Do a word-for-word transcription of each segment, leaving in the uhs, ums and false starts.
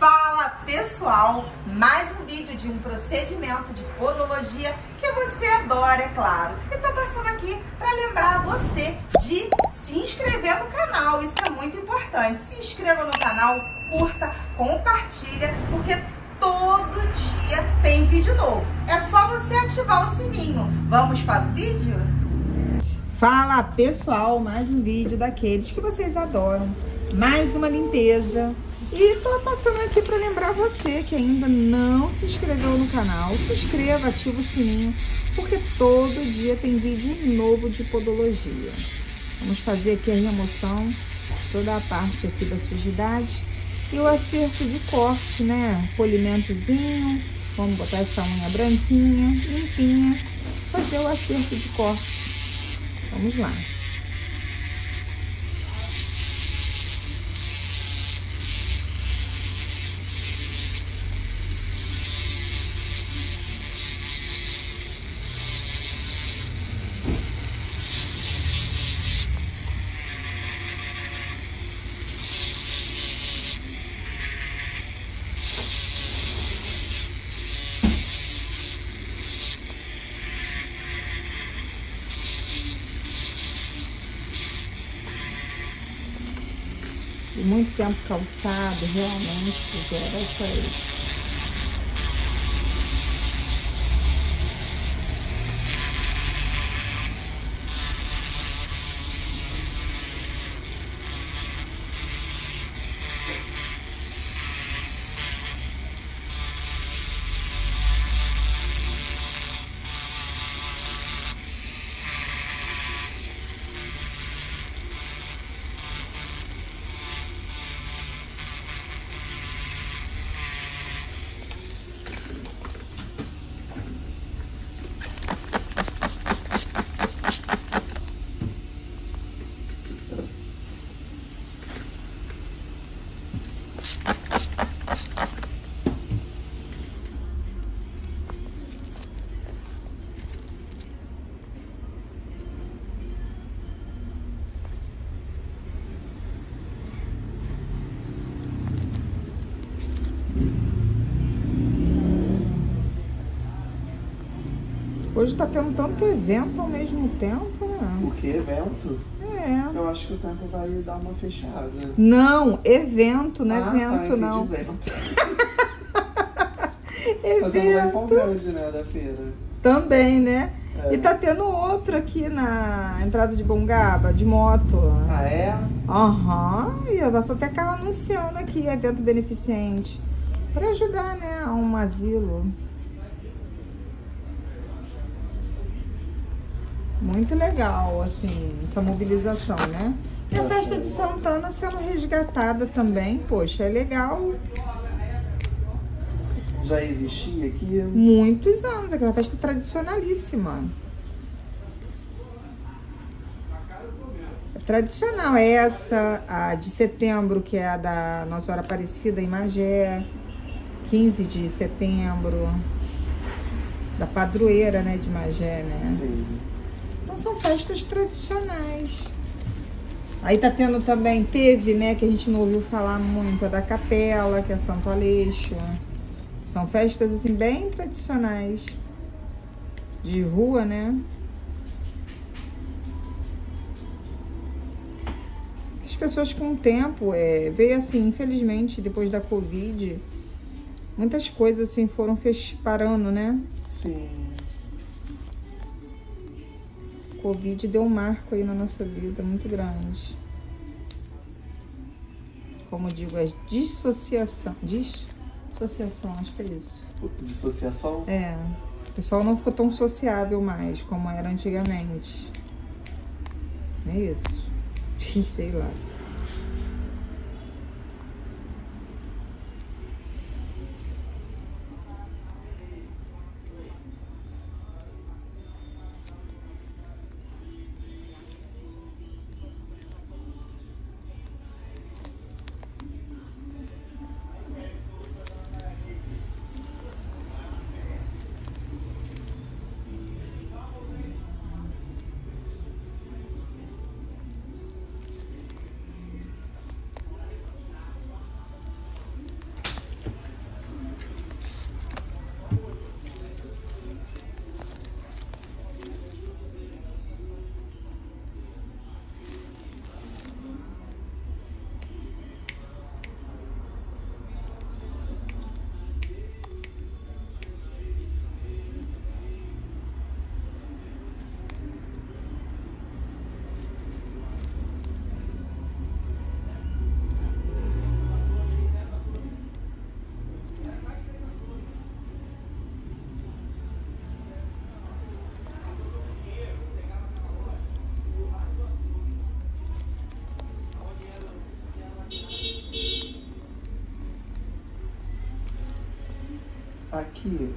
Fala pessoal, mais um vídeo de um procedimento de podologia que você adora, é claro. E tô passando aqui para lembrar você de se inscrever no canal, isso é muito importante. Se inscreva no canal, curta, compartilha, porque todo dia tem vídeo novo. É só você ativar o sininho. Vamos para o vídeo? Fala pessoal, mais um vídeo daqueles que vocês adoram. Mais uma limpeza. E tô passando aqui para lembrar você que ainda não se inscreveu no canal, se inscreva, ativa o sininho, porque todo dia tem vídeo novo de podologia. Vamos fazer aqui a remoção, toda a parte aqui da sujidade e o acerto de corte, né? Polimentozinho, vamos botar essa unha branquinha, limpinha, fazer o acerto de corte. Vamos lá. E muito tempo calçado, realmente gera essas... Hoje tá tendo tanto evento ao mesmo tempo, né? O que? Evento? É. Eu acho que o tempo vai dar uma fechada. Não, evento, não é ah, evento, tá, não. Evento. Evento. Tá tendo lá em Pão Grande, né, da feira. Também, né? É. E tá tendo outro aqui na entrada de Bongaba, de moto. Ah, é? Aham. Uhum. E eu posso até ficar anunciando aqui, evento beneficente. Pra ajudar, né, a um asilo. Muito legal, assim, essa mobilização, né? E a festa de Santana sendo resgatada também, poxa, é legal. Já existia aqui? Muitos anos, aquela festa tradicionalíssima. É tradicional, essa, a de setembro, que é a da Nossa Senhora Aparecida em Magé, quinze de setembro, da padroeira, né, de Magé, né? Sim. Então são festas tradicionais. Aí tá tendo também, teve, né, que a gente não ouviu falar muito, a da Capela, que é Santo Aleixo. São festas, assim, bem tradicionais. De rua, né? As pessoas com o tempo, é, veio assim, infelizmente, depois da Covid, muitas coisas, assim, foram fech... parando, né? Sim. Covid deu um marco aí na nossa vida muito grande. Como digo, a dissociação. Dissociação, acho que é isso. Dissociação? É. O pessoal não ficou tão sociável mais como era antigamente. É isso. Sei lá. Aqui.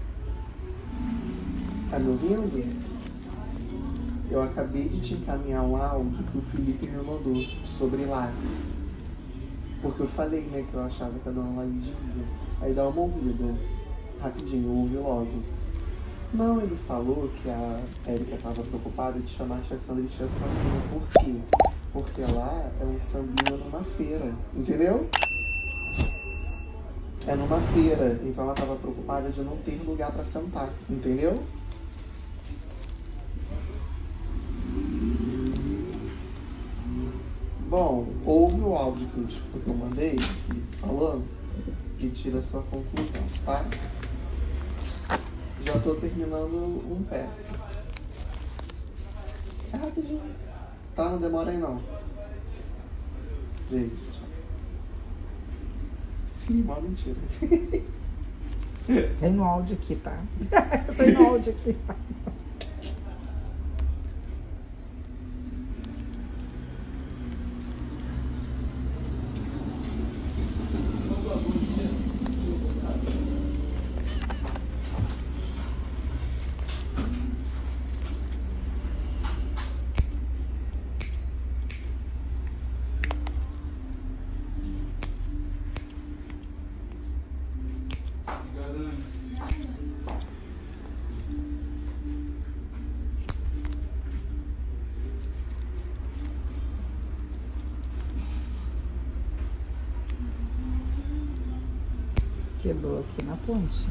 Tá me ouvindo? Eu acabei de te encaminhar um áudio que o Felipe me mandou sobre lá. Porque eu falei, né, que eu achava que a dona Laide ia. Aí dá uma ouvida. Rapidinho, ouve logo. Não, ele falou que a Érica tava preocupada de chamar a tia Sandra e tia Sandrina. Por quê? Porque lá é um sambinha numa feira. Entendeu? É numa feira. Então ela tava preocupada de não ter lugar pra sentar. Entendeu? Bom, ouve o áudio que eu, que eu mandei, falando, e tira a sua conclusão, tá? Já tô terminando um pé. É rapidinho. Tá? Não demora aí não. Beijo, tchau. Sim, uma mentira. Sem no áudio aqui, tá? Sem no áudio aqui, tá? Quebrou aqui na pontinha.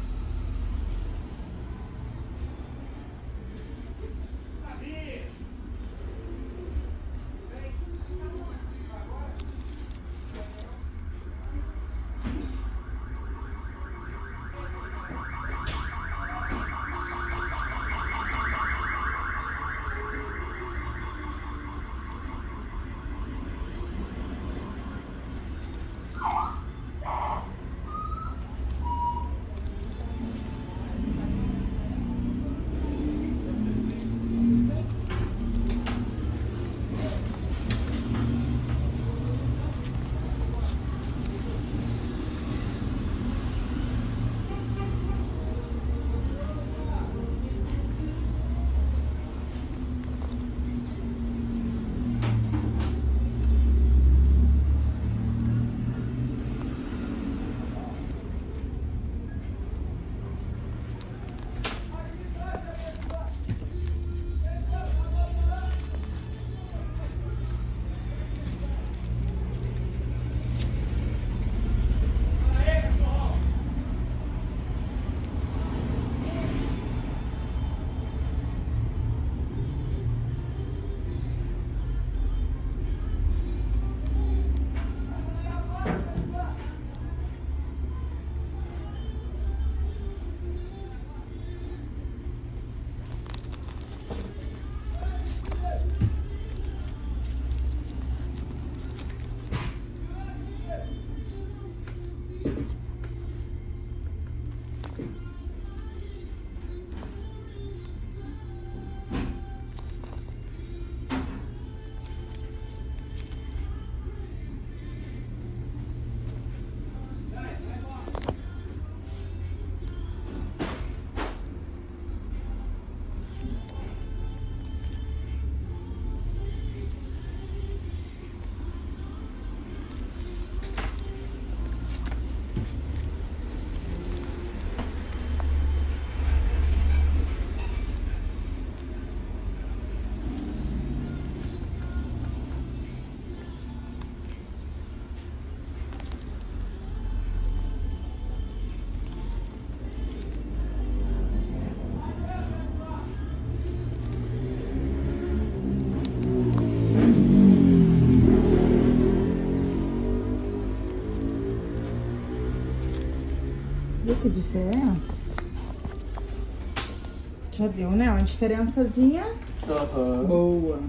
Viu que diferença? Já deu, né? Uma diferençazinha Aham. boa.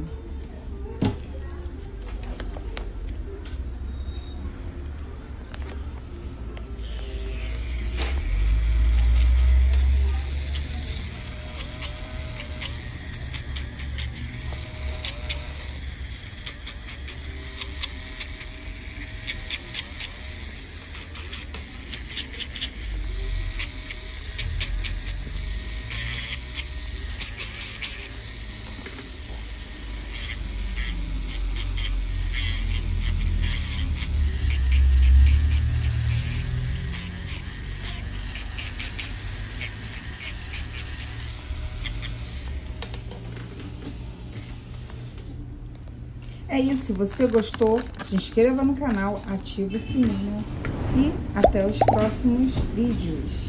É isso, se você gostou, se inscreva no canal, ative o sininho e até os próximos vídeos.